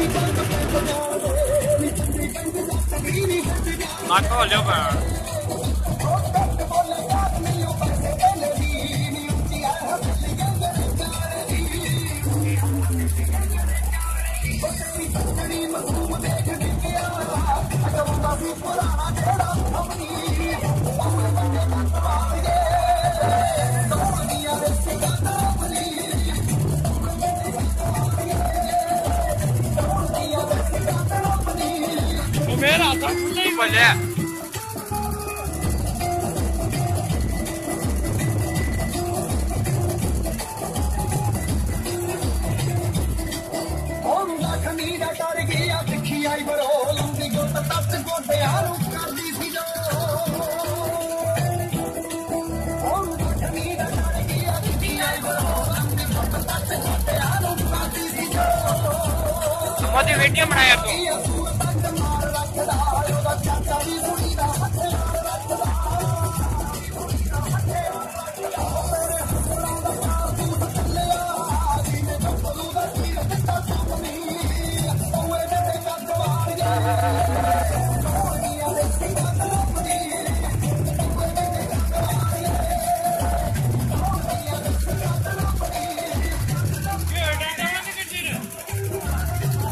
नक हो लियो मेरा तो नहीं बोले खमीरा कर गया दिखी आई बरोल उंदी गुट तस गोडे हारू कर दी थी जो खमीरा कर गया दिखी आई बरोल उंदी गुट तस गोडे हारू कर दी थी जो मोदी वीडियो बनाया तू